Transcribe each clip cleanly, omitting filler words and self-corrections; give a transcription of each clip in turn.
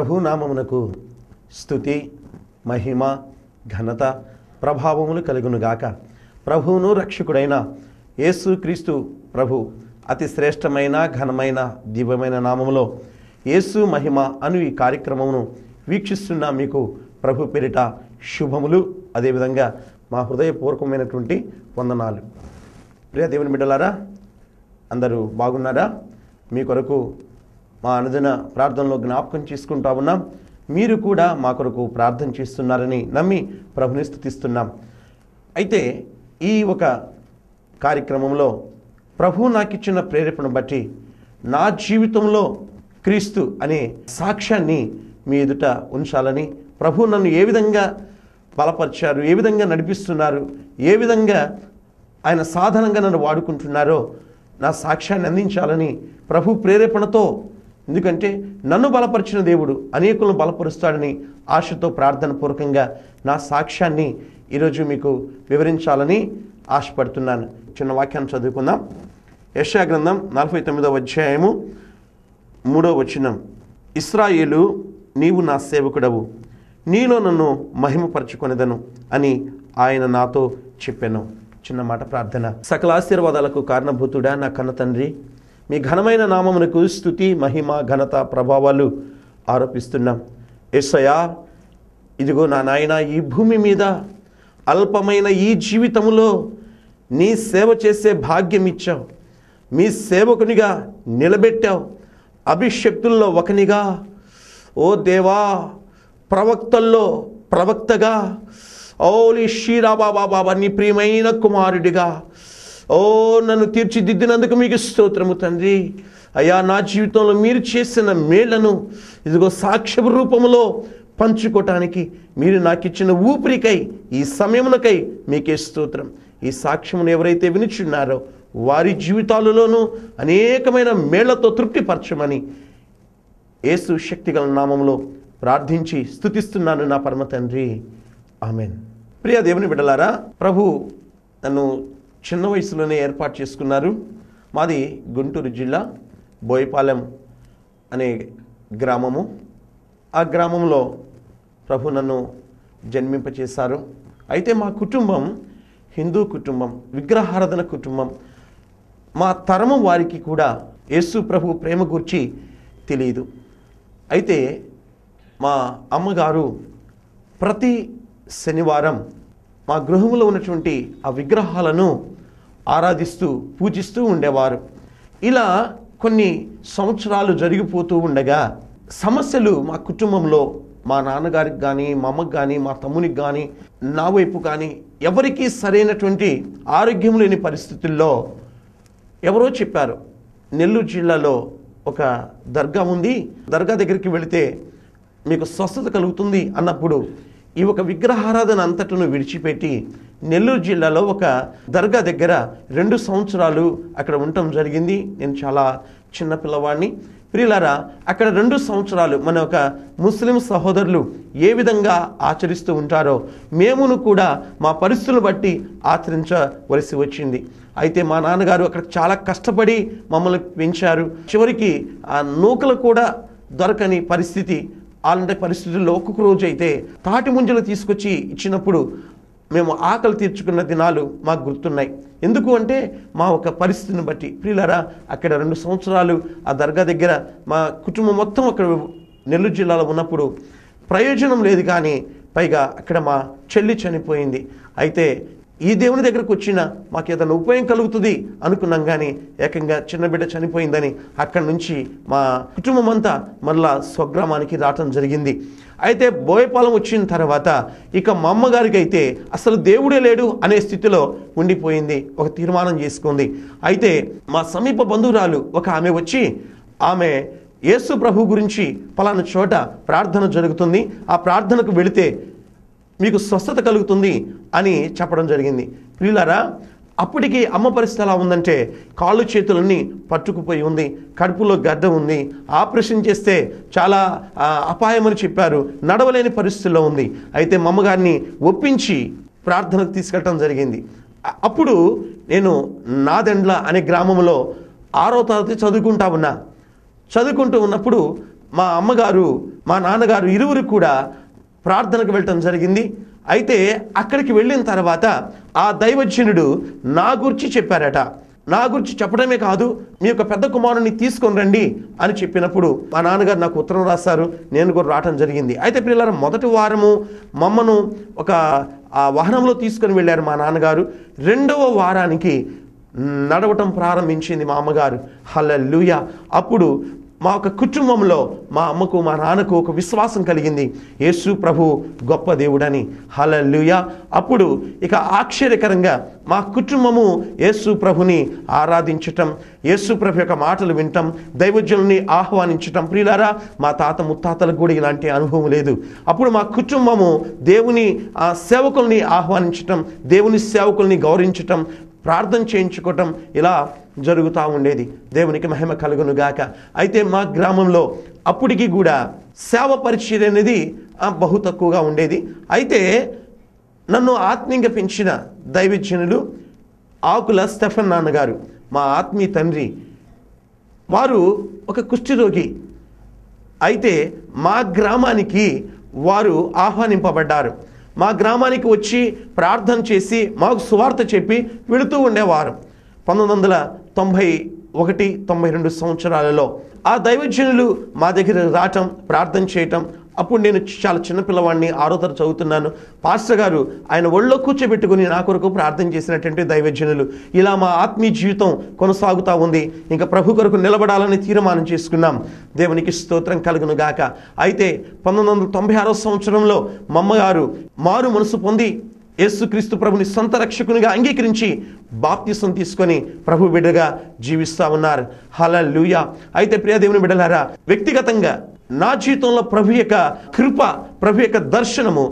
ప్రభు నామమునకు స్తుతి మహిమ ఘనత ప్రభావములు కలుగునుగాక. ప్రభువును రక్షకుడైన యేసుక్రీస్తు ప్రభు అతి శ్రేష్టమైన ఘనమైన దివ్యమైన నామములో యేసు మహిమ అను ఈ కార్యక్రమమును వీక్షిస్తున్న మీకు ప్రభు పేరిట శుభములు, అదేవిధంగా మా హృదయపూర్వకమైనటువంటి వందనాలు. ప్రియ దేవుని బిడ్డలారా, అందరూ బాగున్నారా? మీ కొరకు మా అనుదిన ప్రార్థనలో జ్ఞాపకం చేసుకుంటా ఉన్నాం. మీరు కూడా మా కొరకు ప్రార్థన చేస్తున్నారని నమ్మి ప్రభుని స్తుతిస్తున్నాం. అయితే ఈ ఒక కార్యక్రమంలో ప్రభు నాకు ఇచ్చిన ప్రేరేపణ బట్టి నా జీవితంలో క్రీస్తు అనే సాక్ష్యాన్ని మీ ఎదుట ఉంచాలని, ప్రభు నన్ను ఏ విధంగా బలపరిచారు, ఏ విధంగా నడిపిస్తున్నారు, ఏ విధంగా ఆయన సాధనంగా నన్ను వాడుకుంటున్నారో నా సాక్ష్యాన్ని అందించాలని ప్రభు ప్రేరేపణతో, ఎందుకంటే నన్ను బలపరిచిన దేవుడు అనేకులను బలపరుస్తాడని ఆశతో ప్రార్థన పూర్వకంగా నా సాక్ష్యాన్ని ఈరోజు మీకు వివరించాలని ఆశపడుతున్నాను. చిన్న వాక్యాన్ని చదువుకుందాం. యెషయా గ్రంథం 49వ అధ్యాయము 3వ వచనం. ఇశ్రాయేలు, నీవు నా సేవకుడవు, నీలో నన్ను మహిమపరచుకొనేదను అని ఆయన నాతో చెప్పాను. చిన్న మాట ప్రార్థన. సకల ఆశీర్వాదాలకు కారణభూతుడా నా కన్న తండ్రి, మీ ఘనమైన నామమునకు స్తుతి మహిమ ఘనత ప్రభావాలు ఆరోపిస్తున్నాం. యేసయ్యా, ఇదిగో నా నాయన, ఈ భూమి మీద అల్పమైన ఈ జీవితంలో నీ సేవ చేసే భాగ్యం ఇచ్చావు, మీ సేవకునిగా నిలబెట్టావు, అభిషక్తుల్లో ఒకనిగా, ఓ దేవా, ప్రవక్తల్లో ప్రవక్తగా, ఓలి శ్రీరాబాబా నీ ప్రియమైన కుమారుడిగా నన్ను తీర్చిదిద్దినందుకు మీకు స్తోత్రము తండ్రి. అయ్యా, నా జీవితంలో మీరు చేసిన మేళ్లను ఇదిగో సాక్ష్య రూపంలో పంచుకోవటానికి మీరు నాకు ఇచ్చిన ఊపిరికై, ఈ సమయమునకై మీకే స్తోత్రం. ఈ సాక్ష్యమును ఎవరైతే వినిచున్నారో వారి జీవితాలలోనూ అనేకమైన మేళ్లతో తృప్తిపరచమని యేసు శక్తిగల నామములో ప్రార్థించి స్తుతిస్తున్నాను నా పరమ తండ్రి, ఆమెన్. ప్రియ దేవుని బిడ్డలారా, ప్రభు నన్ను చిన్న వయసులోనే ఏర్పాటు చేసుకున్నారు. మాది గుంటూరు జిల్లా బోయపాలెం అనే గ్రామము. ఆ గ్రామంలో ప్రభు నన్ను జన్మింపచేశారు. అయితే మా కుటుంబం హిందూ కుటుంబం, విగ్రహారాధన కుటుంబం. మా తరము వారికి కూడా యేసు ప్రభు ప్రేమ గురించి తెలియదు. అయితే మా అమ్మగారు ప్రతి శనివారం మా గృహంలో ఉన్నటువంటి ఆ విగ్రహాలను ఆరాధిస్తూ పూజిస్తూ ఉండేవారు. ఇలా కొన్ని సంవత్సరాలు జరిగిపోతూ ఉండగా సమస్యలు మా కుటుంబంలో, మా నాన్నగారికి కానీ, మా అమ్మకి కానీ, మా తమ్మునికి కానీ, నా వైపు కానీ ఎవరికీ సరైనటువంటి ఆరోగ్యం లేని పరిస్థితుల్లో ఎవరో చెప్పారు, నెల్లూరు జిల్లాలో ఒక దర్గా ఉంది, దర్గా దగ్గరికి వెళితే మీకు స్వస్థత కలుగుతుంది అన్నప్పుడు ఈ ఒక విగ్రహారాధన అంతటను విడిచిపెట్టి నెల్లూరు జిల్లాలో ఒక దర్గా దగ్గర 2 సంవత్సరాలు అక్కడ ఉండటం జరిగింది. నేను చాలా చిన్న పిల్లవాడిని. ప్రియులారా, అక్కడ 2 సంవత్సరాలు మన ఒక ముస్లిం సహోదరులు ఏ విధంగా ఆచరిస్తూ ఉంటారో మేమును కూడా మా పరిస్థితులను బట్టి ఆచరించవలసి వచ్చింది. అయితే మా నాన్నగారు అక్కడ చాలా కష్టపడి మమ్మల్ని పెంచారు. చివరికి ఆ నూకలు కూడా దొరకని పరిస్థితి. అలాంటి పరిస్థితుల్లో ఒక్కొక్క రోజు అయితే తాటి ముంజలు తీసుకొచ్చి ఇచ్చినప్పుడు మేము ఆకలి తీర్చుకున్న దినాలు మాకు గుర్తున్నాయి. ఎందుకు అంటే మా ఒక పరిస్థితిని బట్టి. ప్రియులారా, అక్కడ 2 సంవత్సరాలు ఆ దర్గా దగ్గర మా కుటుంబం మొత్తం అక్కడ నెల్లూరు జిల్లాలో ఉన్నప్పుడు ప్రయోజనం లేదు. కానీ పైగా అక్కడ మా చెల్లి చనిపోయింది. అయితే ఈ దేవుని దగ్గరకు వచ్చిన మాకు ఏదైనా ఉపయోగం కలుగుతుంది అనుకున్నాం, కానీ ఏకంగా చిన్న బిడ్డ చనిపోయిందని అక్కడి నుంచి మా కుటుంబం అంతా మళ్ళా స్వగ్రామానికి రావటం జరిగింది. అయితే బోయపాలెం వచ్చిన తర్వాత ఇక మా అమ్మగారికి అయితే అసలు దేవుడే లేడు అనే స్థితిలో ఉండిపోయింది. ఒక తీర్మానం చేసుకుంది. అయితే మా సమీప బంధువురాలు ఒక ఆమె వచ్చి, ఆమె యేసు ప్రభు గురించి పలానా చోట ప్రార్థన జరుగుతుంది, ఆ ప్రార్థనకు వెళితే మీకు స్వస్థత కలుగుతుంది అని చెప్పడం జరిగింది. ప్రియులారా, అప్పటికి అమ్మ పరిస్థితి ఎలా ఉందంటే కాళ్ళు చేతులన్నీ పట్టుకుపోయి ఉంది, కడుపులో గడ్డ ఉంది, ఆపరేషన్ చేస్తే చాలా అపాయమని చెప్పారు, నడవలేని పరిస్థితుల్లో ఉంది. అయితే మా అమ్మగారిని ఒప్పించి ప్రార్థనకు తీసుకెళ్ళటం జరిగింది. అప్పుడు నేను నాదెండ్ల అనే గ్రామంలో 6వ తరగతి చదువుకుంటూ ఉన్నప్పుడు మా అమ్మగారు మా నాన్నగారు ఇరువురు కూడా ప్రార్థనకు వెళ్ళటం జరిగింది. అయితే అక్కడికి వెళ్ళిన తర్వాత ఆ దైవజనుడు నా గురించి చెప్పారట. నా గురించి చెప్పడమే కాదు, మీ యొక్క పెద్ద కుమారుని తీసుకొని రండి అని చెప్పినప్పుడు మా నాన్నగారు నాకు ఉత్తరం రాశారు. నేను కూడా రావటం జరిగింది. అయితే పిల్లల మొదటి వారము మమ్మను ఒక వాహనంలో తీసుకొని వెళ్ళారు మా నాన్నగారు. రెండవ వారానికి నడవటం ప్రారంభించింది మా అమ్మగారు. హల్లెలూయా. అప్పుడు మా ఒక కుటుంబంలో మా అమ్మకు మా నాన్నకు ఒక విశ్వాసం కలిగింది, యేసు ప్రభు గొప్ప దేవుడని. హల్లెలూయా. అప్పుడు ఇక ఆశ్చర్యకరంగా మా కుటుంబము యేసు ప్రభుని ఆరాధించటం, యేసు ప్రభు యొక్క మాటలు వినటం, దైవజనుల్ని ఆహ్వానించటం. ప్రియులారా, మా తాత ముత్తాతలకు కూడా ఇలాంటి అనుభవం లేదు. అప్పుడు మా కుటుంబము దేవుని సేవకుల్ని ఆహ్వానించటం, దేవుని సేవకుల్ని గౌరవించటం, ప్రార్థన చేయించుకోవటం ఇలా జరుగుతూ ఉండేది. దేవునికి మహిమ కలుగును గాక. అయితే మా గ్రామంలో అప్పటికి కూడా సేవ పరిచర్య అనేది బహు తక్కువగా ఉండేది. అయితే నన్ను ఆత్మీయంగా పెంచిన దైవజనులు ఆకుల స్టెఫెన్ నాన్నగారు, మా ఆత్మీయ తండ్రి, వారు ఒక కుష్ఠరోగి. అయితే మా గ్రామానికి వారు ఆహ్వానింపబడ్డారు. మా గ్రామానికి వచ్చి ప్రార్థన చేసి మాకు సువార్త చెప్పి వెళుతూ ఉండేవారు. 1991, 92 సంవత్సరాలలో ఆ దైవజనులు మా దగ్గర రావటం, ప్రార్థన చేయటం. అప్పుడు నేను చాలా చిన్నపిల్లవాడిని, 6వ తరగతి చదువుతున్నాను. పాస్టర్ గారు ఆయన ఒళ్ళో కూర్చోబెట్టుకుని నా కొరకు ప్రార్థన చేసినటువంటి దైవజనులు. ఇలా మా ఆత్మీయ జీవితం కొనసాగుతూ ఉంది. ఇంకా ప్రభు కొరకు నిలబడాలని తీర్మానం చేసుకున్నాం. దేవునికి స్తోత్రం కలుగును గాక. అయితే 1996 సంవత్సరంలో మా అమ్మగారు మారు మనసు పొంది యేసుక్రీస్తు ప్రభుని సొంత రక్షకునిగా అంగీకరించి బాప్తిసం తీసుకొని ప్రభు బిడ్డగా జీవిస్తూ ఉన్నారు. హల్లెలూయా. అయితే ప్రియ దేవుని బిడ్డలారా, వ్యక్తిగతంగా నా జీవితంలో ప్రభు యొక్క కృప, ప్రభు యొక్క దర్శనము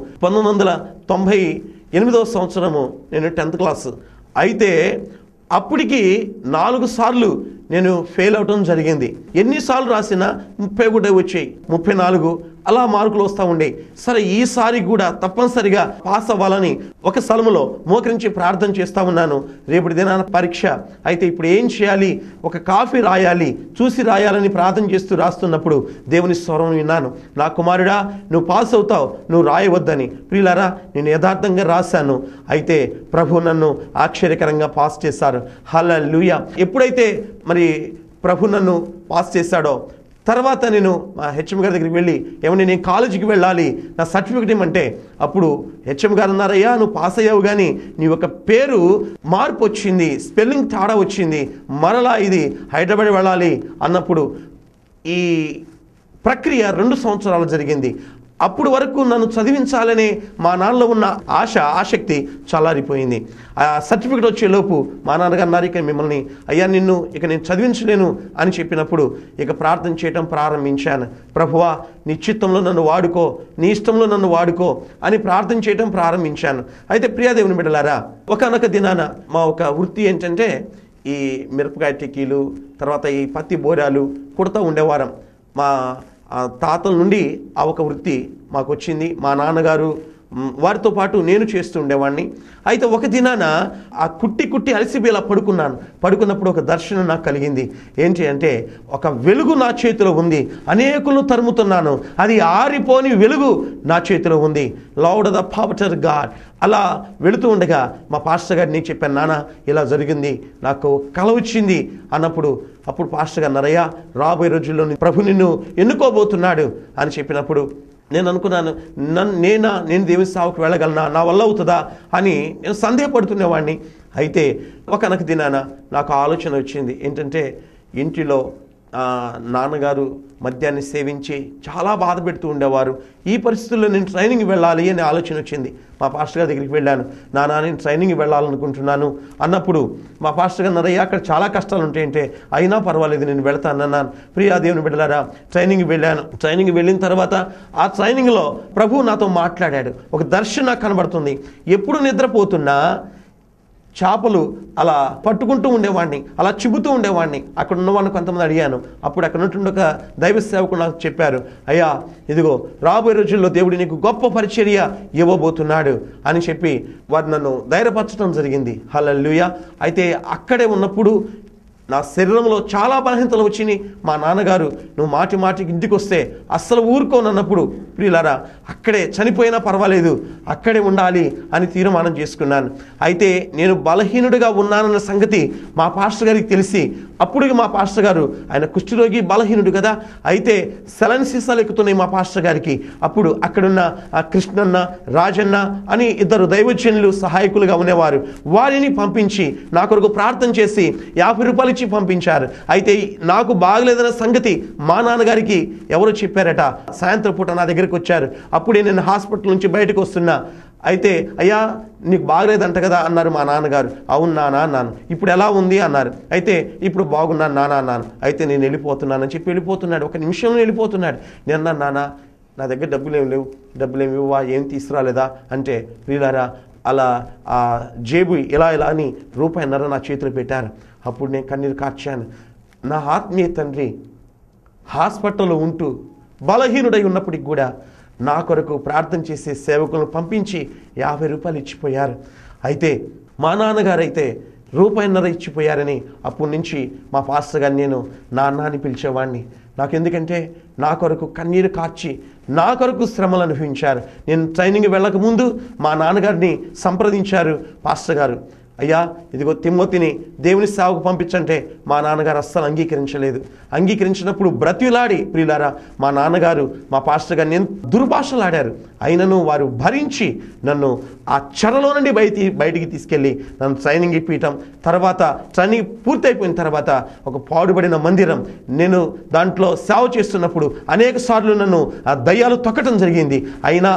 1998 సంవత్సరము నేను 10th క్లాస్. అయితే అప్పటికి 4 సార్లు నేను ఫెయిల్ అవటం జరిగింది. ఎన్నిసార్లు రాసినా 30 వచ్చాయి, 34 అలా మార్కులు వస్తూ ఉండే. సరే, ఈసారి కూడా తప్పనిసరిగా పాస్ అవ్వాలని ఒక స్థలములో మోకరించి ప్రార్థన చేస్తూ ఉన్నాను. రేపటి దినాన పరీక్ష. అయితే ఇప్పుడు ఏం చేయాలి, ఒక కాపీ రాయాలి, చూసి రాయాలని ప్రార్థన చేస్తూ రాస్తున్నప్పుడు దేవుని స్వరం విన్నాను, నా కుమారుడా నువ్వు పాస్ అవుతావు, నువ్వు రాయవద్దని. ప్రియులారా, నేను యథార్థంగా రాశాను. అయితే ప్రభు నన్ను ఆశ్చర్యకరంగా పాస్ చేశారు. హల్లెలూయా. ఎప్పుడైతే మరి ప్రభు నన్ను పాస్ చేశాడో తర్వాత నేను మా హెచ్ఎం గారి దగ్గరికి వెళ్ళి, ఏమన్నా నేను కాలేజీకి వెళ్ళాలి, నా సర్టిఫికెట్ ఇవ్వమంటే అప్పుడు హెచ్ఎం గారు అన్నారయ్యా, నువ్వు పాస్ అయ్యావు కానీ నీ యొక్క పేరు మార్పు వచ్చింది, స్పెల్లింగ్ తేడా వచ్చింది, మరలా ఇది హైదరాబాద్ వెళ్ళాలి అన్నప్పుడు ఈ ప్రక్రియ 2 సంవత్సరాలు జరిగింది. అప్పుడు వరకు నన్ను చదివించాలనే మా నాన్నలో ఉన్న ఆసక్తి చల్లారిపోయింది. ఆ సర్టిఫికెట్ వచ్చేలోపు మా నాన్నగారు అన్నారు, ఇక మిమ్మల్ని అయ్యా నిన్ను ఇక నేను చదివించలేను అని చెప్పినప్పుడు ఇక ప్రార్థన చేయటం ప్రారంభించాను. ప్రభువా నీ చిత్తంలో నన్ను వాడుకో, నీ ఇష్టంలో నన్ను వాడుకో అని ప్రార్థన చేయటం ప్రారంభించాను. అయితే ప్రియదేవుని బిడ్డలారా, ఒకనొక దినాన మా ఒక వృత్తి ఏంటంటే ఈ మిరపకాయ టిక్కీలు, తర్వాత ఈ పత్తి బోరాలు కుడతా ఉండేవారం. మా తాతల నుండి ఆ ఒక వృత్తి మాకు వచ్చింది. మా నాన్నగారు వారితో పాటు నేను చేస్తూ ఉండేవాడిని. అయితే ఒక దినాన ఆ కుట్టి అలసిపోయేలా పడుకున్నప్పుడు ఒక దర్శనం నాకు కలిగింది. ఏంటి అంటే, ఒక వెలుగు నా చేతిలో ఉంది, అనేకులను తరుముతున్నాను, అది ఆరిపోని వెలుగు నా చేతిలో ఉంది. Loud the power God. అలా వెళుతూ ఉండగా మా పాస్టర్ గారు నేను చెప్పాను, నాన్న ఇలా జరిగింది, నాకు కల వచ్చింది అన్నప్పుడు అప్పుడు పాస్టర్ గారు అన్నారయ్యా, రాబోయే రోజుల్లో ప్రభు నిన్ను ఎన్నుకోబోతున్నాడు అని చెప్పినప్పుడు నేను అనుకున్నాను, నేను దేవుని సేవకు వెళ్ళగలనా, నా వల్ల అవుతుందా అని నేను సందేహపడుతునేవాడిని. అయితే ఒకనొక దినాన నాకు ఆలోచన వచ్చింది. ఏంటంటే, ఇంటిలో నాన్నగారు మద్యాన్ని సేవించి చాలా బాధ పెడుతూ ఉండేవారు. ఈ పరిస్థితుల్లో నేను ట్రైనింగ్ వెళ్ళాలి అనే ఆలోచన వచ్చింది. మా పాస్టర్ గారి దగ్గరికి వెళ్ళాను, నాన్న నేను ట్రైనింగ్ వెళ్ళాలనుకుంటున్నాను అన్నప్పుడు మా పాస్టర్ గారు అన్నారయ్యా, అక్కడ చాలా కష్టాలు ఉంటాయంటే, అయినా పర్వాలేదు నేను వెళ్తాను అన్నాను. ప్రియా దేవుని బిడ్డలారా, ట్రైనింగ్ వెళ్ళాను. ట్రైనింగ్ వెళ్ళిన తర్వాత ఆ ట్రైనింగ్లో ప్రభువు నాతో మాట్లాడాడు. ఒక దర్శనం నాకు కనబడుతుంది. ఎప్పుడు నిద్రపోతున్నా చేపలు అలా పట్టుకుంటూ ఉండేవాడిని, అలా చిబుతూ ఉండేవాడిని. అక్కడ ఉన్నవాడిని కొంతమంది అడిగాను. అప్పుడు అక్కడ ఉన్నటువంటి ఒక దైవ సేవకుడు నాకు చెప్పారు, అయ్యా ఇదిగో రాబోయే రోజుల్లో దేవుడు నీకు గొప్ప పరిచర్య ఇవ్వబోతున్నాడు అని చెప్పి వారు నన్ను ధైర్యపరచడం జరిగింది. హల్లెలూయా. అయితే అక్కడే ఉన్నప్పుడు నా శరీరంలో చాలా బలహీనతలు వచ్చినాయి. మా నాన్నగారు నువ్వు మాటి మాటికి ఇంటికి వస్తే అస్సలు ఊరుకోనన్నప్పుడు ప్రియులారా అక్కడే చనిపోయినా పర్వాలేదు, అక్కడే ఉండాలి అని తీర్మానం చేసుకున్నాను. అయితే నేను బలహీనుడిగా ఉన్నానన్న సంగతి మా పాస్టర్ గారికి తెలిసి, అప్పుడు మా పాస్టర్ గారు ఆయన కుష్ఠరోగి బలహీనుడు కదా, అయితే సెలన్ సీసాలు ఎక్కుతున్నాయి మా పాస్టర్ గారికి. అప్పుడు అక్కడున్న కృష్ణన్న, రాజన్న అని ఇద్దరు దైవజనులు సహాయకులుగా ఉండేవారు. వారిని పంపించి నా కొరకు ప్రార్థన చేసి 50 రూపాయలు ఇచ్చి పంపించారు. అయితే నాకు బాగలేదన్న సంగతి మా నాన్నగారికి ఎవరు చెప్పారట. సాయంత్రం పూట నా దగ్గరికి వచ్చారు. అప్పుడే నేను హాస్పిటల్ నుంచి బయటకు వస్తున్నా. అయితే అయ్యా నీకు బాగలేదంట కదా అన్నారు మా నాన్నగారు. అవును నాన్న అన్నాను. ఇప్పుడు ఎలా ఉంది అన్నారు. అయితే ఇప్పుడు బాగున్నాను నాన్న అన్నాను. అయితే నేను వెళ్ళిపోతున్నానని చెప్పి వెళ్ళిపోతున్నాడు. ఒక నిమిషంలో వెళ్ళిపోతున్నాడు. నేను అన్నాను, నాన్న నా దగ్గర డబ్బులేం లేవు, డబ్బులేమి ఇవ్వవా, ఏం తీసుకురాలేదా అంటే, ప్రియులారా అలా ఆ జేబు ఇలా అని ₹1.5 నా చేతులు పెట్టారు. అప్పుడు నేను కన్నీరు కార్చాను. నా ఆత్మీయ తండ్రి హాస్పిటల్లో ఉంటూ బలహీనుడై ఉన్నప్పటికి కూడా నా కొరకు ప్రార్థన చేసే సేవకులను పంపించి 50 రూపాయలు ఇచ్చిపోయారు. అయితే మా నాన్నగారు అయితే ₹1.5 ఇచ్చిపోయారని అప్పటి నుంచి మా పాస్టర్ గారిని నేను నాన్న అని పిలిచేవాడిని. నాకు ఎందుకంటే నా కొరకు కన్నీరు కార్చి నా కొరకు శ్రమలు అనుభవించారు. నేను ట్రైనింగ్ వెళ్ళక ముందు మా నాన్నగారిని సంప్రదించారు పాస్టర్ గారు. అయ్యా ఇదిగో తిమ్మోతిని దేవుని సేవకు పంపించంటే మా నాన్నగారు అస్సలు అంగీకరించలేదు. అంగీకరించినప్పుడు బ్రతిలాడి ప్రియులారా మా నాన్నగారు మా పాస్టర్ గారిని దుర్భాషలాడారు. అయినను వారు భరించి నన్ను ఆ చెరలో నుండి బయటికి తీసుకెళ్ళి నన్ను ట్రైనింగ్ ఇప్పించటం, తర్వాత ట్రైనింగ్ పూర్తయిపోయిన తర్వాత ఒక పాడుబడిన మందిరం నేను దాంట్లో సేవ చేస్తున్నప్పుడు అనేక సార్లు నన్ను ఆ దయ్యాలు తొక్కటం జరిగింది. అయినా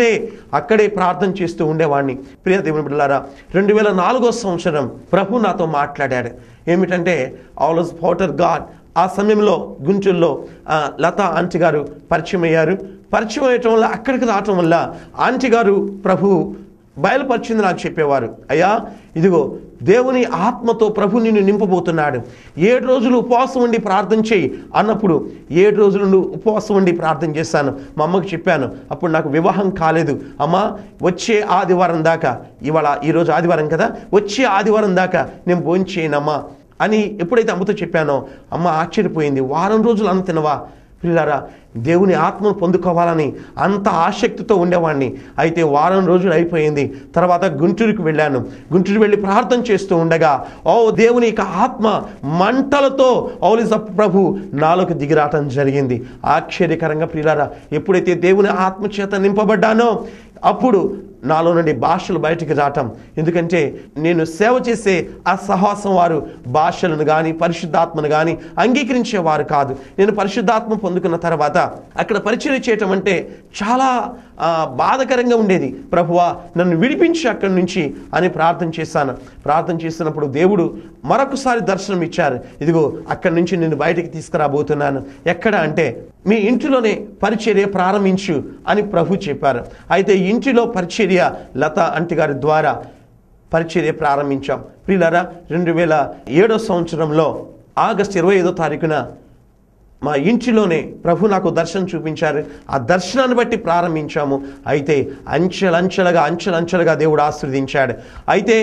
అక్కడే ప్రార్థన చేస్తూ ఉండేవాడిని. ప్రియ దేవుని బిడ్డలారా 2004వ సంవత్సరం ప్రభు నాతో మాట్లాడాడు. ఏమిటంటే ఆల్వేస్ ఫౌటర్ గాడ్. ఆ సమయంలో గుంటూరులో లతా ఆంటీ గారు పరిచయం అయ్యారు. పరిచయం అయ్యటం వల్ల అక్కడికి రావటం వల్ల ఆంటీ గారు ప్రభు బయలుపరిచింది నాకు చెప్పేవారు. అయ్యా ఇదిగో దేవుని ఆత్మతో ప్రభు నిన్ను నింపబోతున్నాడు. 7 రోజులు ఉపవాసం ఉండి ప్రార్థన చేయి అన్నప్పుడు 7 రోజులు ఉపవాసం ఉండి ప్రార్థన చేశాను. మా అమ్మకి చెప్పాను. అప్పుడు నాకు వివాహం కాలేదు. అమ్మ వచ్చే ఆదివారం దాకా, ఈరోజు ఆదివారం కదా, వచ్చే ఆదివారం దాకా నేను భోజనం చేయనమ్మా అని ఎప్పుడైతే అమ్మతో చెప్పానో అమ్మ ఆశ్చర్యపోయింది. వారం రోజులు అన్నం తినవా? పిల్లారా దేవుని ఆత్మను పొందుకోవాలని అంత ఆసక్తితో ఉండేవాడిని. అయితే వారం రోజులు అయిపోయింది. తర్వాత గుంటూరుకు వెళ్ళాను. గుంటూరు వెళ్ళి ప్రార్థన చేస్తూ ఉండగా దేవుని యొక్క ఆత్మ మంటలతో ప్రభు నాలోకి దిగిరాటం జరిగింది. ఆశ్చర్యకరంగా ప్రియులారా ఎప్పుడైతే దేవుని ఆత్మ చేత నింపబడ్డానో అప్పుడు నాలో నుండి భాషలు బయటికి రావటం. ఎందుకంటే నేను సేవ చేసే ఆ సహవాసం వారు భాషలను కానీ పరిశుద్ధాత్మను కానీ అంగీకరించేవారు కాదు. నేను పరిశుద్ధాత్మ పొందుకున్న తర్వాత అక్కడ పరిచయం చేయటం అంటే చాలా బాధకరంగా ఉండేది. ప్రభువా నన్ను విడిపించి అక్కడి నుంచి అని ప్రార్థన చేశాను. ప్రార్థన చేస్తున్నప్పుడు దేవుడు మరొకసారి దర్శనం ఇచ్చారు. ఇదిగో అక్కడి నుంచి నేను బయటికి తీసుకురాబోతున్నాను. ఎక్కడ అంటే మీ ఇంటిలోనే పరిచర్య ప్రారంభించు అని ప్రభు చెప్పారు. అయితే ఇంటిలో పరిచర్య లతా ఆంటీ గారి ద్వారా పరిచర్య ప్రారంభించాం. ప్రియులారా 2007వ సంవత్సరంలో ఆగస్టు 25వ తారీఖున మా ఇంటిలోనే ప్రభు నాకు దర్శనం చూపించారు. ఆ దర్శనాన్ని బట్టి ప్రారంభించాము. అయితే అంచెలంచెలుగా దేవుడు ఆశీర్వదించాడు. అయితే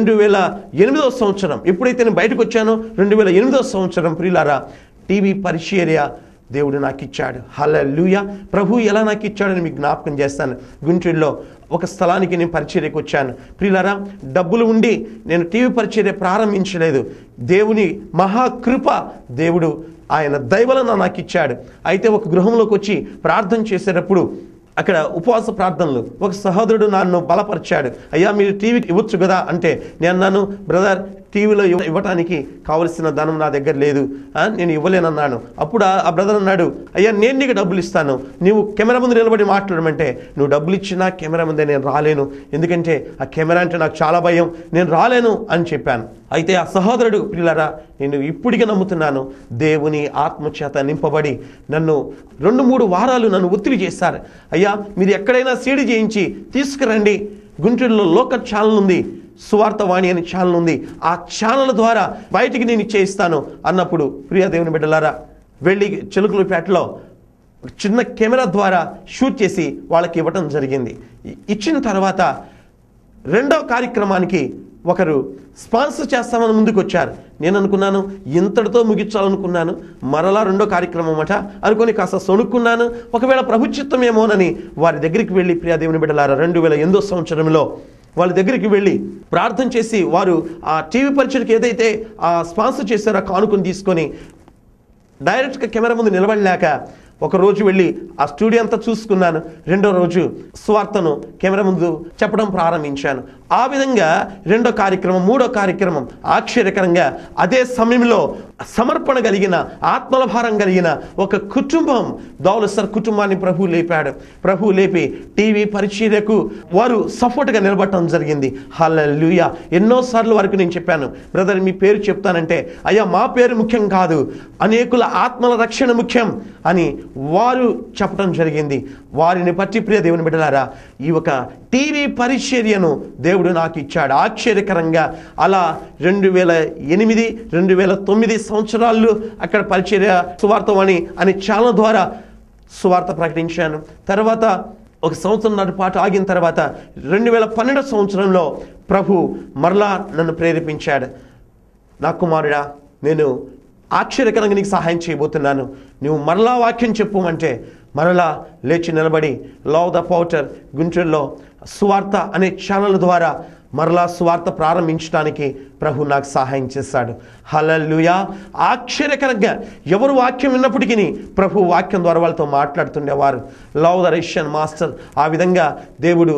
2008వ సంవత్సరం ఎప్పుడైతే నేను బయటకు వచ్చానో 2008వ సంవత్సరం ప్రియులారా టీవీ పరిచర్య దేవుడు నాకు ఇచ్చాడు. హల్లెలూయా. ప్రభు ఎలా నాకు ఇచ్చాడని మీకు జ్ఞాపకం చేస్తాను. గుంటూరులో ఒక స్థలానికి నేను పరిచర్యకు వచ్చాను. ప్రియులారా డబ్బులు ఉండి నేను టీవీ పరిచర్య ప్రారంభించలేదు. దేవుని మహాకృప దేవుడు ఆయన దయవలన నాకు ఇచ్చాడు. అయితే ఒక గృహంలోకి వచ్చి ప్రార్థన చేసేటప్పుడు అక్కడ ఉపవాస ప్రార్థనలు ఒక సహోదరుడు నన్ను బలపరిచాడు. అయ్యా మీరు టీవీకి ఇవ్వచ్చు కదా అంటే నేను అన్నాను, బ్రదర్ టీవీలో ఇవ్వటానికి కావలసిన ధనం నా దగ్గర లేదు, నేను ఇవ్వలేనన్నాను. అప్పుడు ఆ బ్రదర్ అన్నాడు, అయ్యా నేను నీకు డబ్బులు ఇస్తాను, నీవు కెమెరా ముందు నిలబడి మాట్లాడమంటే నువ్వు డబ్బులు ఇచ్చినా కెమెరా ముందే నేను రాలేను, ఎందుకంటే ఆ కెమెరా అంటే నాకు చాలా భయం, నేను రాలేను అని చెప్పాను. అయితే ఆ సహోదరుడు ప్రియులారా నేను ఇప్పటికీ నమ్ముతున్నాను, దేవుని ఆత్మచేత నింపబడి నన్ను 2-3 వారాలు నన్ను ఒత్తిడి చేశారు. అయ్యా మీరు ఎక్కడైనా సీడీ చేయించి తీసుకురండి, గుంటూరులో లోకల్ ఛానల్ ఉంది, సువార్తవాణి అనే ఛానల్ ఉంది, ఆ ఛానల్ ద్వారా బయటికి నేను ఇచ్చేయిస్తాను అన్నప్పుడు ప్రియ దేవుని బిడ్డలారా వెళ్ళి చిలుకలపేటలో చిన్న కెమెరా ద్వారా షూట్ చేసి వాళ్ళకి ఇవ్వటం జరిగింది. ఇచ్చిన తర్వాత 2వ కార్యక్రమానికి ఒకరు స్పాన్సర్ చేస్తామని ముందుకు వచ్చారు. నేను అనుకున్నాను ఇంతటితో ముగించాలనుకున్నాను. మరలా రెండో కార్యక్రమం అట అనుకొని కాస్త సొనుక్కున్నాను. ఒకవేళ ప్రభు చిత్తమేమోనని వారి దగ్గరికి వెళ్ళి, ప్రియా దేవుని బిడ్డలారా, 2008 సంవత్సరంలో వాళ్ళ దగ్గరికి వెళ్ళి ప్రార్థన చేసి, వారు ఆ టీవీ పరిచయకి ఏదైతే స్పాన్సర్ చేశారో కానుకొని తీసుకొని డైరెక్ట్గా కెమెరా ముందు నిలబడలేక ఒక రోజు వెళ్ళి ఆ స్టూడియో అంతా చూసుకున్నాను. రెండో రోజు సువార్తను కెమెరా ముందు చెప్పడం ప్రారంభించాను. ఆ విధంగా రెండో కార్యక్రమం, మూడో కార్యక్రమం ఆశ్చర్యకరంగా అదే సమయంలో సమర్పణ కలిగిన, ఆత్మల భారం కలిగిన ఒక కుటుంబం, దౌలసర్ కుటుంబాన్ని ప్రభు లేపాడు. ప్రభు లేపి టీవీ పరిచర్యకు వారు సపోర్ట్గా నిలబడటం జరిగింది. హల్లెలూయా. ఎన్నోసార్లు వరకు నేను చెప్పాను, బ్రదర్ మీ పేరు చెప్తానంటే, అయ్యా మా పేరు ముఖ్యం కాదు, అనేకుల ఆత్మల రక్షణ ముఖ్యం అని వారు చెప్పడం జరిగింది. వారిని బట్టి ప్రియ దేవుని బిడ్డలారా, ఈ ఒక టీవీ పరిచర్యను దేవుడు నాకు ఇచ్చాడు ఆశ్చర్యకరంగా. అలా 2008, 2009 సంవత్సరాలు అక్కడ పరిచర్య సువార్తవాణి అనే ఛానల్ ద్వారా సువార్త ప్రకటించాను. తర్వాత ఒక సంవత్సరం పాటు ఆగిన తర్వాత 2012 సంవత్సరంలో ప్రభు మరలా నన్ను ప్రేరేపించాడు. నా కుమారుడా, నేను ఆశ్చర్యకరంగా నీకు సహాయం చేయబోతున్నాను. నువ్వు మరలా వాక్యం చెప్పమంటే మరలా లేచి నిలబడి లా ఆఫ్ ద పౌటర్ గుంటూరులో సువార్త అనే ఛానల్ ద్వారా మరలా సువార్త ప్రారంభించడానికి ప్రభు నాకు సహాయం చేశాడు. హల్లెలూయా. ఆశ్చర్యకరంగా ఎవరు వాక్యం విన్నప్పటికీ ప్రభు వాక్యం ద్వారా వాళ్ళతో మాట్లాడుతుండేవారు. Law of the ration master ఆ విధంగా దేవుడు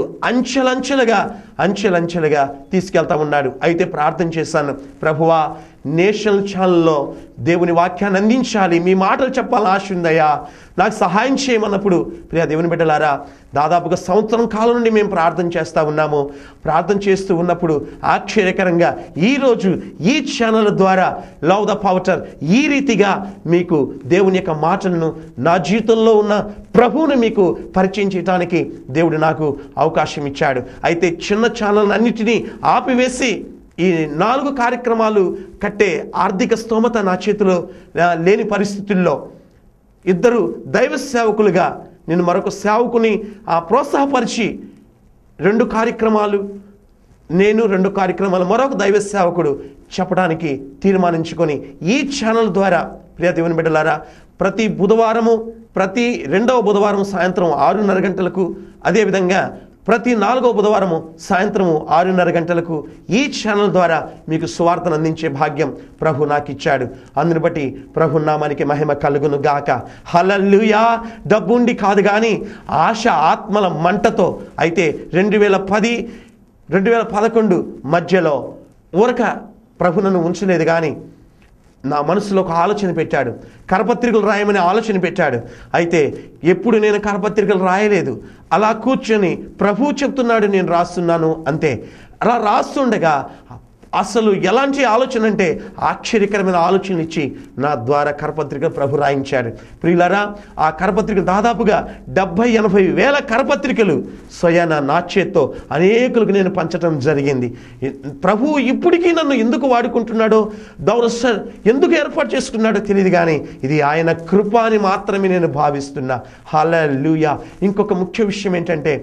అంచెలంచెలుగా తీసుకెళ్తా ఉన్నాడు. అయితే ప్రార్థన చేశాను, ప్రభువా నేషనల్ ఛానల్లో దేవుని వాక్యాన్ని అందించాలి, మీ మాటలు చెప్పాలని ఆశ ఉందయ్యా, నాకు సహాయం చేయమన్నప్పుడు ప్రియ దేవుని బిడ్డలారా, దాదాపుగా సంవత్సరం కాలం నుండి మేము ప్రార్థన చేస్తూ ఉన్నాము. ప్రార్థన చేస్తూ ఉన్నప్పుడు ఆశ్చర్యకరంగా ఈరోజు ఈ ఛానల్ ద్వారా లా ఆఫ్ ద పౌటర్ ఈ రీతిగా మీకు దేవుని యొక్క మాటలను, నా జీవితంలో ఉన్న ప్రభువుని మీకు పరిచయం చేయడానికి దేవుడు నాకు అవకాశం ఇచ్చాడు. అయితే చిన్న ఛానల్ అన్నిటినీ ఆపివేసి ఈ 4 కార్యక్రమాలు కట్టే ఆర్థిక స్తోమత నా చేతిలో లేని పరిస్థితుల్లో 2 దైవ సేవకులుగా నేను మరొక సేవకుని ప్రోత్సాహపరిచి 2 కార్యక్రమాలు, నేను 2 కార్యక్రమాలు, మరొక దైవ సేవకుడు చెప్పడానికి తీర్మానించుకొని ఈ ఛానల్ ద్వారా ప్రియ దేవుని బిడ్డలారా, ప్రతి బుధవారము, ప్రతి 2వ బుధవారం సాయంత్రం 6:30 గంటలకు, అదేవిధంగా ప్రతి 4వ బుధవారము సాయంత్రం 6:30 గంటలకు ఈ ఛానల్ ద్వారా మీకు సువార్తను అందించే భాగ్యం ప్రభు నాకు ఇచ్చాడు. అందుని బట్టి ప్రభు నామానికి మహిమ కలుగును గాక. హల్లెలూయా. డబ్బుండి కాదు కానీ ఆశ, ఆత్మల మంటతో. అయితే 2010, 2011 మధ్యలో ఊరక ప్రభు నన్ను ఉంచలేదు కానీ నా మనసులో ఒక ఆలోచన పెట్టాడు, కరపత్రికలు రాయమని ఆలోచన పెట్టాడు. అయితే ఎప్పుడు నేను కరపత్రికలు రాయలేదు, అలా కూర్చొని ప్రభువు చెప్తున్నాడు, నేను రాస్తున్నాను అంతే. అలా రాస్తుండగా అసలు ఎలాంటి ఆలోచన అంటే ఆశ్చర్యకరమైన ఆలోచనలు ఇచ్చి నా ద్వారా కరపత్రిక ప్రభు రాయించాడు. ప్రియులారా, ఆ కరపత్రికలు దాదాపుగా 70-80 వేల కరపత్రికలు స్వయాన నా చేత్తో అనేకులకు నేను పంచడం జరిగింది. ప్రభు ఇప్పటికీ నన్ను ఎందుకు వాడుకుంటున్నాడో, దౌరసర్ ఎందుకు ఏర్పాటు చేసుకున్నాడో తెలియదు కానీ ఇది ఆయన కృప అని మాత్రమే నేను భావిస్తున్నా. హల్లెలూయా. ఇంకొక ముఖ్య విషయం ఏంటంటే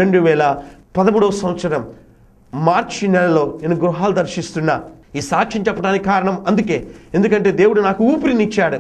2013 సంవత్సరం మార్చి నెలలో నేను గృహాలు దర్శిస్తున్నా. ఈ సాక్ష్యం చెప్పడానికి కారణం అందుకే, ఎందుకంటే దేవుడు నాకు ఊపిరినిచ్చాడు.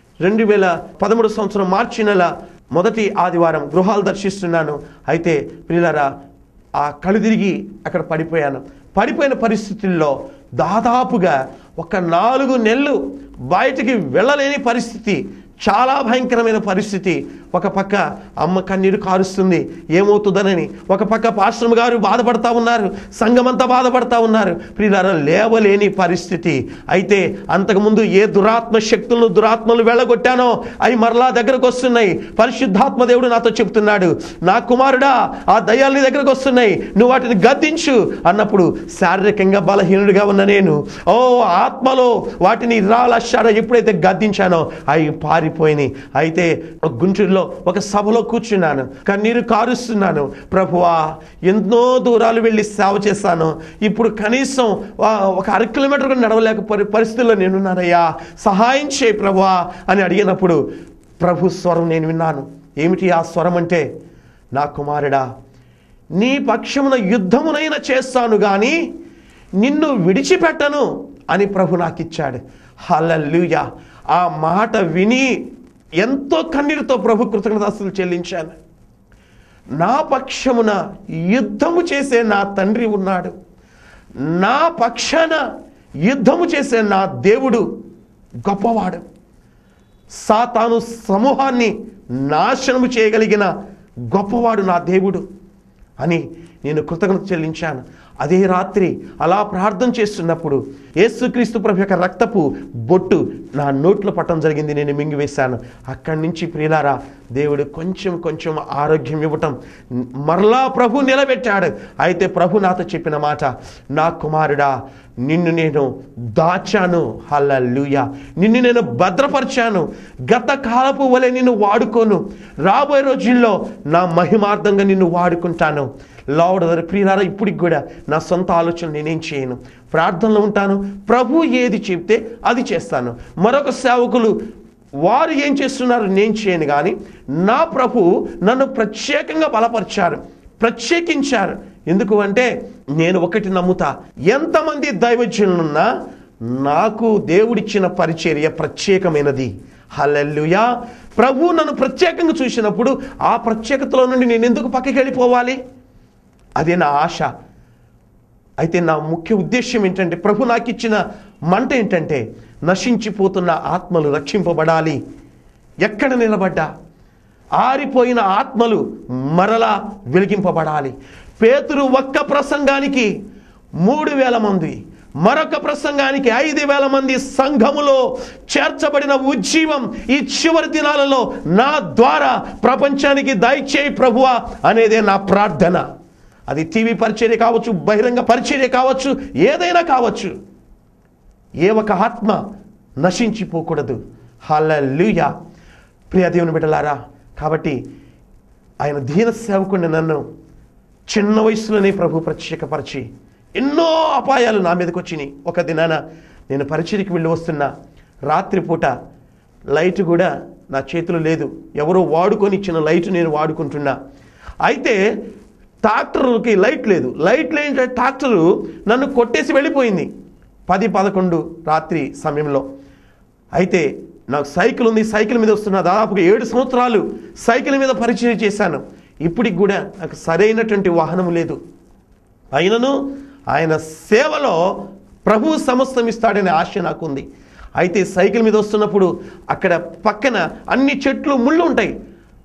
2013 సంవత్సరం మార్చి నెల మొదటి ఆదివారం గృహాలు దర్శిస్తున్నాను. అయితే ప్రియులారా, ఆ కళ్ళు తిరిగి అక్కడ పడిపోయిన పరిస్థితుల్లో దాదాపుగా ఒక 4 నెలలు బయటికి వెళ్ళలేని పరిస్థితి, చాలా భయంకరమైన పరిస్థితి. ఒక పక్క అమ్మ కన్నీరు కారుస్తుంది ఏమవుతుందనని, ఒక పక్క పాస్టర్ గారు బాధపడతా ఉన్నారు, సంఘమంతా బాధపడతా ఉన్నారు. ప్రియులారా, లేవలేని పరిస్థితి. అయితే అంతకుముందు ఏ దురాత్మలు వెళ్ళగొట్టానో అవి మరలా దగ్గరకు వస్తున్నాయి. పరిశుద్ధాత్మ దేవుడు నాతో చెప్తున్నాడు, నా కుమారుడా, ఆ దయ్యాలని దగ్గరకు వస్తున్నాయి, నువ్వు వాటిని గద్దించు అన్నప్పుడు శారీరకంగా బలహీనుడిగా ఉన్న నేను ఆత్మలో వాటిని రాలశారా ఎప్పుడైతే గద్దించానో అవి పారిపోయినాయి. అయితే గుంటూరులో ఒక సభలో కూర్చున్నాను, కన్నీరు కారుస్తున్నాను. ప్రభువా, ఎన్నో దూరాలు వెళ్ళి సేవ చేశాను, ఇప్పుడు కనీసం ఒక 1/2 కిలోమీటర్ కూడా నడవలేకపోయే పరిస్థితుల్లో నేనున్నానయ్యా, సహాయం చేయి ప్రభువా అని అడిగినప్పుడు ప్రభు స్వరం నేను విన్నాను. ఏమిటి ఆ స్వరం అంటే, నా కుమారుడా, నీ పక్షమున యుద్ధమునైనా చేస్తాను కానీ నిన్ను విడిచిపెట్టను అని ప్రభు నాకు ఇచ్చాడు. హల్లెలూయా. ఆ మాట విని ఎంతో కన్నీరుతో ప్రభు కృతజ్ఞతాస్తులు చెల్లించాను. నా పక్షమున యుద్ధము చేసే నా తండ్రి ఉన్నాడు, నా పక్షాన యుద్ధము చేసే నా దేవుడు గొప్పవాడు, సాతాను సమూహాన్ని నాశనము చేయగలిగిన గొప్పవాడు నా దేవుడు అని నేను కృతజ్ఞత చెల్లించాను. అదే రాత్రి అలా ప్రార్థన చేస్తున్నప్పుడు యేసుక్రీస్తు ప్రభు యొక్క రక్తపు బొట్టు నా నోట్లో పట్టడం జరిగింది. నేను మింగివేశాను. అక్కడి నుంచి ప్రియులారా దేవుడు కొంచెం కొంచెం ఆరోగ్యం ఇవ్వటం మరలా ప్రభు నిలబెట్టాడు. అయితే ప్రభు నాతో చెప్పిన మాట, నా కుమారుడా, నిన్ను నేను దాచాను. హల్లెలూయా. నిన్ను నేను భద్రపరిచాను. గత కాలపు వలె నిన్ను వాడుకోను. రాబోయే రోజుల్లో నా మహిమార్థంగా నిన్ను వాడుకుంటాను. లార్డ్ ప్రియులారా, ఇప్పటికి కూడా నా సొంత ఆలోచన నేనేం చేయను, ప్రార్థనలో ఉంటాను. ప్రభు ఏది చెప్తే అది చేస్తాను. మరొక సేవకులు వారు ఏం చేస్తున్నారు నేను చేయను, కానీ నా ప్రభు నన్ను ప్రత్యేకంగా బలపరిచారు, ప్రత్యేకించారు. ఎందుకు అంటే నేను ఒకటి నమ్ముతా, ఎంతమంది దైవజనులున్నా నాకు దేవుడిచ్చిన పరిచర్య ప్రత్యేకమైనది. హల్లెలూయా. ప్రభు నన్ను ప్రత్యేకంగా చూసినప్పుడు ఆ ప్రత్యేకతలో నుండి నేను ఎందుకు పక్కకి వెళ్ళిపోవాలి? అదే నా ఆశ. అయితే నా ముఖ్య ఉద్దేశం ఏంటంటే, ప్రభు నాకు ఇచ్చిన మంట ఏంటంటే, నశించిపోతున్న ఆత్మలు రక్షింపబడాలి. ఎక్కడ నిలబడ్డా ఆరిపోయిన ఆత్మలు మరలా వెలిగింపబడాలి. పేతురు ఒక్క ప్రసంగానికి 3000 మంది, మరొక ప్రసంగానికి 5000 మంది సంఘములో చేర్చబడిన ఉజ్జీవం ఈ చివరి దినాలలో నా ద్వారా ప్రపంచానికి దయచేయి ప్రభువా అనేదే నా ప్రార్థన. అది టీవీ పరిచర్య కావచ్చు, బహిరంగ పరిచర్య కావచ్చు, ఏదైనా కావచ్చు. ఏ ఒక ఆత్మ నశించిపోకూడదు. హల్లెలూయా. ప్రియ దేవుని బిడ్డలారా, కాబట్టి ఆయన దీన సేవకుని నన్ను చిన్న వయసులోనే ప్రభు ప్రత్యేకపరిచి ఎన్నో అపాయాలు నా మీదకి వచ్చినాయి. ఒక దినాన నేను పరిచర్యకి వెళ్ళి వస్తున్నా, రాత్రిపూట లైట్ కూడా నా చేతిలో లేదు, ఎవరో వాడుకొని ఇచ్చిన లైట్ నేను వాడుకుంటున్నా. అయితే ట్రాక్టర్కి లైట్ లేదు, లైట్ లేని ట్రాక్టరు నన్ను కొట్టేసి వెళ్ళిపోయింది 10-11 రాత్రి సమయంలో. అయితే నాకు సైకిల్ ఉంది, సైకిల్ మీద వస్తున్నా. దాదాపుగా 7 సంవత్సరాలు సైకిల్ మీద పరిచయం చేశాను. ఇప్పటికి కూడా నాకు సరైనటువంటి వాహనం లేదు. అయినను ఆయన సేవలో ప్రభు సమస్తం ఇస్తాడనే ఆశ నాకుంది. అయితే సైకిల్ మీద వస్తున్నప్పుడు అక్కడ పక్కన అన్ని చెట్లు ముళ్ళు ఉంటాయి,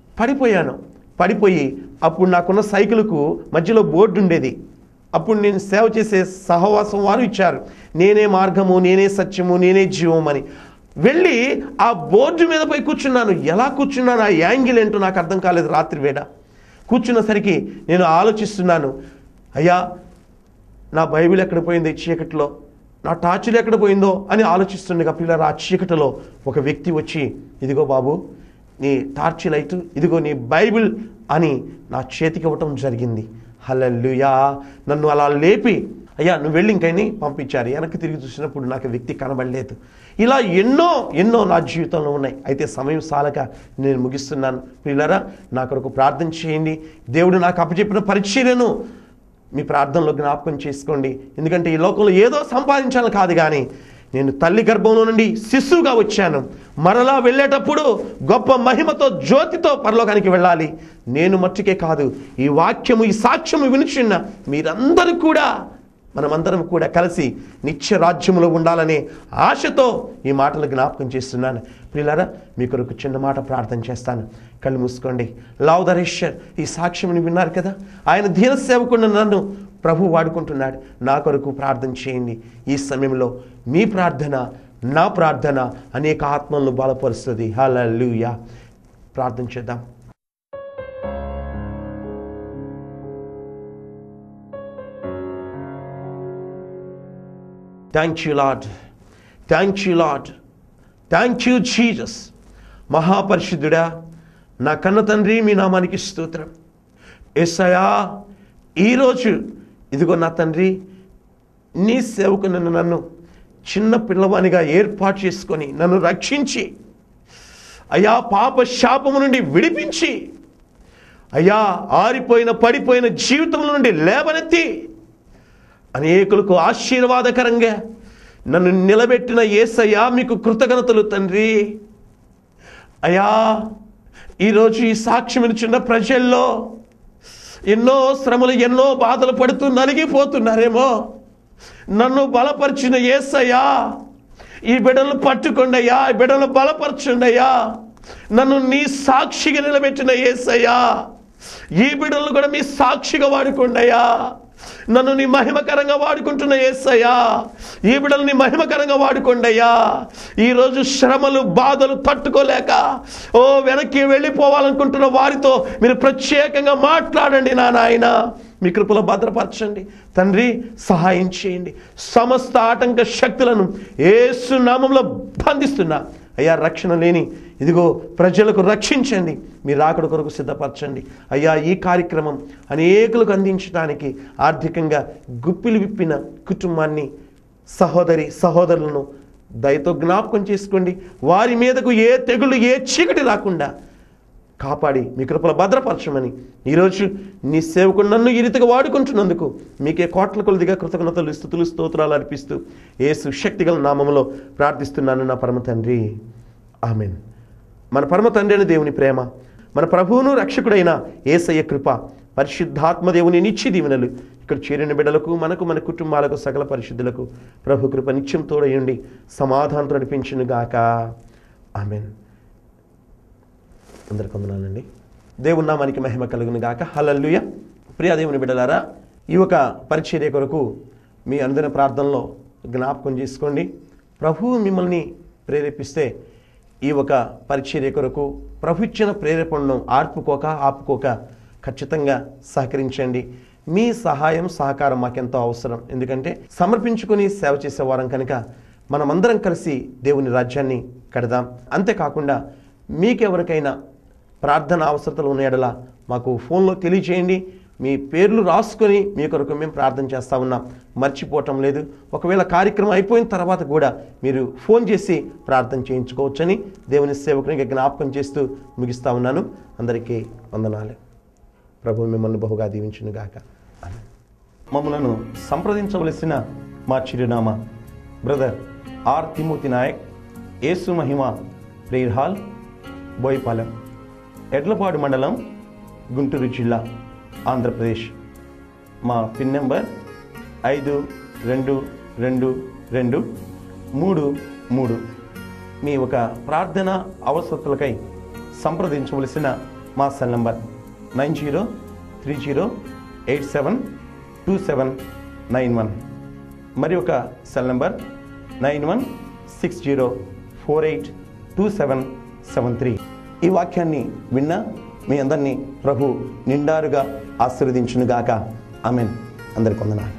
పడిపోయి అప్పుడు నాకున్న సైకిల్కు మధ్యలో బోర్డు ఉండేది. అప్పుడు నేను సేవ చేసే సహవాసం వారు ఇచ్చారు, నేనే మార్గము, నేనే సత్యము, నేనే జీవం అని. వెళ్ళి ఆ బోర్డు మీద పోయి కూర్చున్నాను. ఎలా కూర్చున్నాను, ఆ యాంగిల్ ఏంటో నాకు అర్థం కాలేదు. రాత్రి వేళ కూర్చున్నసరికి నేను ఆలోచిస్తున్నాను, అయ్యా నా బైబిల్ ఎక్కడ పోయింది చీకటిలో, నా టార్చులు ఎక్కడ పోయిందో అని ఆలోచిస్తుండగా పిల్లలు ఆ చీకటిలో ఒక వ్యక్తి వచ్చి, ఇదిగో బాబు నీ టార్చ్ లైట్, ఇదిగో నీ బైబిల్ అని నా చేతికి ఇవ్వటం జరిగింది. హల్లెలూయా. నన్ను అలా లేపి, అయ్యా నువ్వు వెళ్ళి ఇంకని పంపించారు. వెనక్కి తిరిగి చూసినప్పుడు నాకు వ్యక్తి కనబడలేదు. ఇలా ఎన్నో నా జీవితంలో ఉన్నాయి. అయితే సమయం సాలక నేను ముగిస్తున్నాను. పిల్లరా, నా కొరకు ప్రార్థన చేయండి. దేవుడు నాకు అప్పచెప్పిన పరిచర్యను మీ ప్రార్థనలో జ్ఞాపకం చేసుకోండి. ఎందుకంటే ఈ లోకంలో ఏదో సంపాదించాలని కాదు, కానీ నేను తల్లి గర్భంలో నుండి శిశువుగా వచ్చాను. మరలా వెళ్ళేటప్పుడు గొప్ప మహిమతో జ్యోతితో పరలోకానికి వెళ్ళాలి. నేను మట్టుకే కాదు, ఈ వాక్యము ఈ సాక్ష్యము వినుచున్న మీరందరూ కూడా, మనమందరం కూడా కలిసి నిత్య రాజ్యములో ఉండాలనే ఆశతో ఈ మాటలు జ్ఞాపకం చేస్తున్నాను. ప్రియులారా, మీ కొరకు చిన్న మాట ప్రార్థన చేస్తాను. కళ్ళు మూసుకోండి. లావుదరేశ్వర్ ఈ సాక్ష్యం విన్నారు కదా, ఆయన దీన సేవకుడు నన్ను ప్రభు వాడుకుంటున్నాడు. నా కొరకు ప్రార్థన చేయండి. ఈ సమయంలో మీ ప్రార్థన, నా ప్రార్థన అనేక ఆత్మలను బలపరుస్తుంది. హల్లెలూయా. ప్రార్థన చేద్దాం. Thank you Lord, thank you Lord, thank you Jesus. మహాపరిశుద్ధుడా, నా కన్న తండ్రి, మీ నామానికి స్తోత్రం. యేసయ్యా, ఈరోజు ఇదిగో నా తండ్రి, నీ సేవకు నన్ను చిన్న పిల్లవానిగా ఏర్పాటు చేసుకొని నన్ను రక్షించి, అయ్యా పాప శాపము నుండి విడిపించి, అయ్యా ఆరిపోయిన పడిపోయిన జీవితం నుండి లేవనెత్తి అనేకులకు ఆశీర్వాదకరంగా నన్ను నిలబెట్టిన యేసయ్యా మీకు కృతజ్ఞతలు తండ్రి. అయ్యా, ఈరోజు ఈ సాక్ష్యం ఇచ్చిన ప్రజల్లో ఎన్నో శ్రమలు, ఎన్నో బాధలు పడుతూ నలిగిపోతున్నారేమో. నన్ను బలపరిచిన యేసయ్యా, ఈ బిడ్డలను పట్టుకోండియ్యా, ఈ బిడ్డలను బలపరచండియ్యా. నన్ను నీ సాక్షిగా నిలబెట్టిన యేసయ్యా, ఈ బిడ్డలను కూడా మీ సాక్షిగా వాడుకోండియ్యా. నన్ను నీ మహిమకరంగా వాడుకుంటున్న యేసయ్యా, ఈ బిడ్డలు నీ మహిమకరంగా వాడుకోండియ్యా. ఈరోజు శ్రమలు, బాధలు తట్టుకోలేక వెనక్కి వెళ్ళిపోవాలనుకుంటున్న వారితో మీరు ప్రత్యేకంగా మాట్లాడండి నాయన. మీ కృపలో భద్రపరచండి తండ్రి, సహాయం చేయండి. సమస్త ఆటంక శక్తులను యేసు నామములో బంధిస్తున్నా అయ్యా. రక్షణ లేని ఇదిగో ప్రజలకు రక్షించండి, మీ రాకడ కొరకు సిద్ధపరచండి అయ్యా. ఈ కార్యక్రమం అనేకులకు అందించడానికి ఆర్థికంగా గుప్పిలు విప్పిన కుటుంబాన్ని, సహోదరి సహోదరులను దయతో జ్ఞాపకం చేసుకోండి. వారి మీదకు ఏ తెగులు, ఏ చీకటి రాకుండా కాపాడి మీ కృపలో భద్రపరచమని ఈరోజు నీ సేవకుడు నన్ను ఈ రీతిగా వాడుకుంటున్నందుకు మీకే కోట్ల కొలదిగా కృతజ్ఞతలు, స్తుతులు, స్తోత్రాలు అర్పిస్తూ యేసు శక్తిగల నామములో ప్రార్థిస్తున్నాను నా పరమ తండ్రి, ఆమేన్. మన పరమ తండ్రి అయిన దేవుని ప్రేమ, మన ప్రభువును రక్షకుడైన యేసయ్య కృప, పరిశుద్ధాత్మ దేవుని నిత్య దీవెనలు ఇక్కడ చేరిన బిడ్డలకు, మనకు, మన కుటుంబాలకు, సకల పరిశుద్ధులకు ప్రభు కృప నిత్యం తోడయుండి సమాధానంతో నడిపించును గాక, ఆమేన్. అందరికి వందనాలండి. దేవుని నామానికి మహిమ కలుగును గాక, హల్లెలూయా. ప్రియ దేవుని బిడ్డలారా, ఈ ఒక పరిచర్య కొరకు మీ అనుదిన ప్రార్థనలో జ్ఞాపకం చేసుకోండి. ప్రభువు మిమ్మల్ని ప్రేరేపిస్తే ఈ ఒక పరిచర్య కొరకు ప్రభు ఇచ్చిన ప్రేరేపణను ఆపుకోక ఖచ్చితంగా సహకరించండి. మీ సహాయం, సహకారం మాకెంతో అవసరం. ఎందుకంటే సమర్పించుకొని సేవ చేసేవారం కనుక మనమందరం కలిసి దేవుని రాజ్యాన్ని కడదాం. అంతేకాకుండా మీకెవరికైనా ప్రార్థన అవసరతలు ఉన్న యెడల మాకు ఫోన్లో తెలియచేయండి. మీ పేర్లు రాసుకొని మీ కొరకు మేము ప్రార్థన చేస్తూ ఉన్నాం, మర్చిపోవటం లేదు. ఒకవేళ కార్యక్రమం అయిపోయిన తర్వాత కూడా మీరు ఫోన్ చేసి ప్రార్థన చేయించుకోవచ్చని దేవుని సేవకునికి జ్ఞాపకం చేస్తూ ముగిస్తూ ఉన్నాను. అందరికీ వందనాలు. ప్రభు మిమ్మల్ని బహుగా దీవించును గాక. మమ్మలను సంప్రదించవలసిన మా చిరునామా brother R Timothy Nayak, Yesu Mahima prayer hall, Boyapalem, Edlapadu మండలం, గుంటూరు జిల్లా, ఆంధ్రప్రదేశ్. మా పిన్ నెంబర్ 52222333. మీ ఒక ప్రార్థన అవసరతలకై సంప్రదించవలసిన మా సెల్ నంబర్ 9030872791. మరి ఒక సెల్ నంబర్ 9160482773. ఈ వాక్యాన్ని విన్నా మీ అందరినీ ప్రభు నిండారుగా ఆశీర్వదించునుగాక, ఆమేన్. అందరికీ వందనాలు.